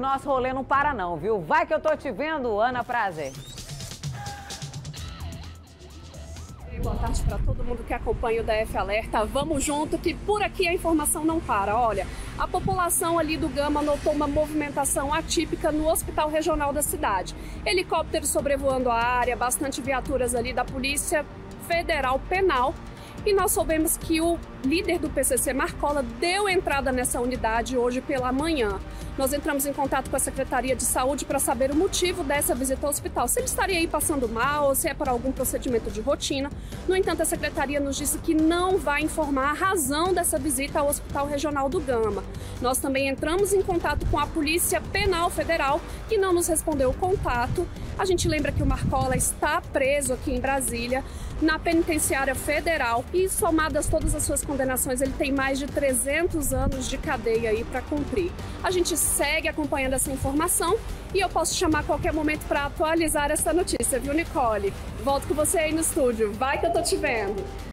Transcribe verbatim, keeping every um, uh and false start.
Nosso rolê não para não, viu? Vai que eu tô te vendo, Ana Prazer. Boa tarde para todo mundo que acompanha o D F Alerta. Vamos junto que por aqui a informação não para. Olha, a população ali do Gama notou uma movimentação atípica no Hospital Regional da cidade. Helicópteros sobrevoando a área, bastante viaturas ali da Polícia Federal Penal. E nós soubemos que o líder do P C C, Marcola, deu entrada nessa unidade hoje pela manhã. Nós entramos em contato com a Secretaria de Saúde para saber o motivo dessa visita ao hospital. Se ele estaria aí passando mal ou se é por algum procedimento de rotina. No entanto, a Secretaria nos disse que não vai informar a razão dessa visita ao Hospital Regional do Gama. Nós também entramos em contato com a Polícia Penal Federal, que não nos respondeu o contato. A gente lembra que o Marcola está preso aqui em Brasília, na penitenciária federal, e somadas todas as suas condenações, ele tem mais de trezentos anos de cadeia aí para cumprir. A gente segue acompanhando essa informação e eu posso chamar a qualquer momento para atualizar essa notícia, viu, Nicole? Volto com você aí no estúdio. Vai que eu tô te vendo.